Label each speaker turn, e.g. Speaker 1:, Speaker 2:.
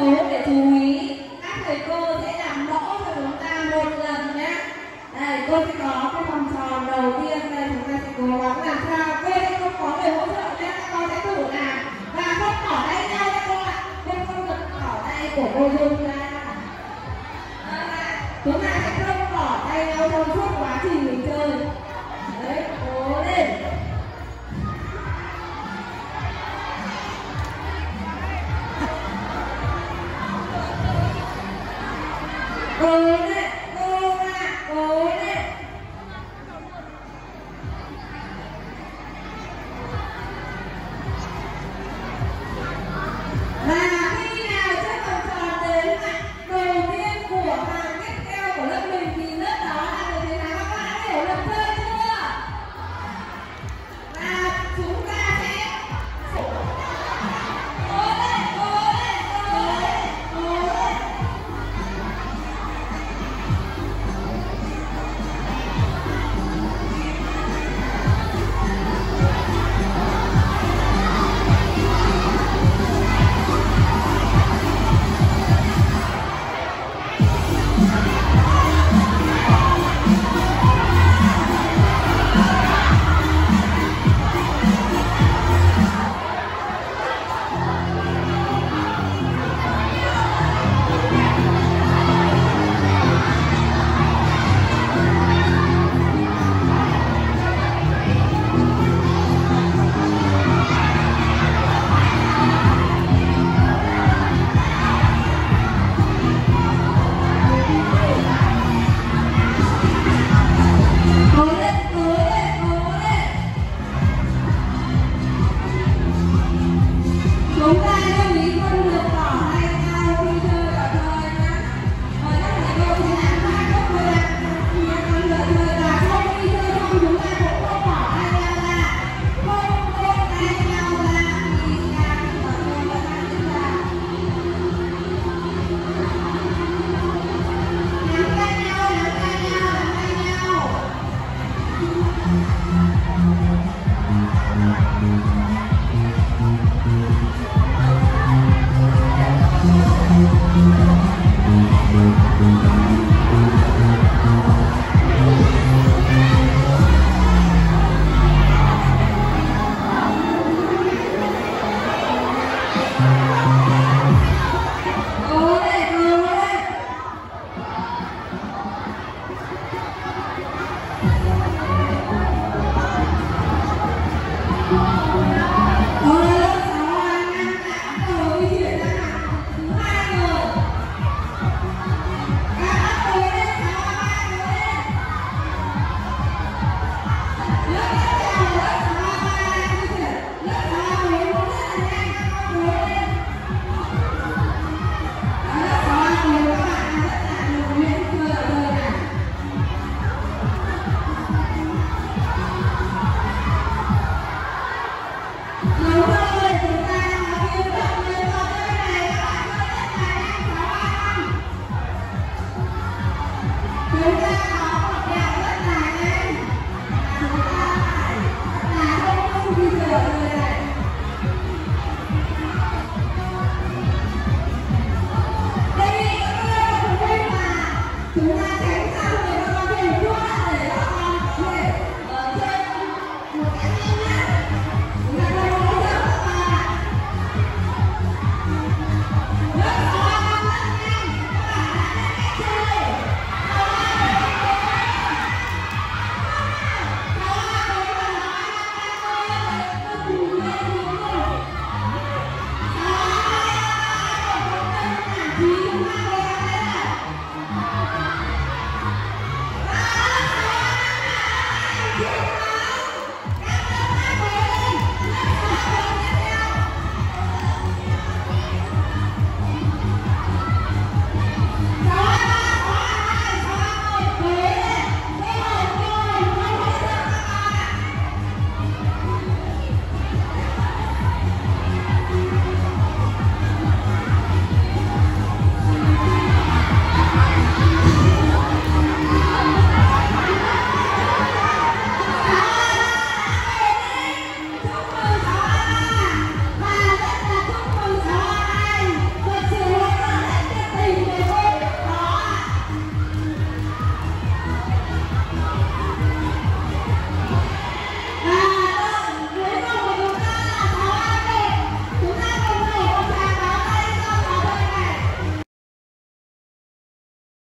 Speaker 1: để chú ý. Các thầy cô sẽ làm mẫu cho chúng ta một lần nhé. Đây, cô sẽ có cái vòng tròn đầu tiên đây, chúng ta sẽ cố gắng làm sao. Bên đây không có người hỗ trợ nhé, các con sẽ thử làm. Và không bỏ tay nhau các con ạ. Bên không được bỏ tay của cô Dung ra. Chúng ta sẽ không bỏ tay nhau trong suốt quá trình mình chơi. Đấy, cố lên. Cố lên, cố lên, cố lên. Và khi nào chiếc vòng tròn đến đầu tiên của hàng tiếp theo của lớp mình thì lớp đó là người chiến thắng. Các bạn đã hiểu luật chơi chưa? Và chúng ta sẽ cố lên, cố lên, cố lên, cố lên.
Speaker 2: Thank you.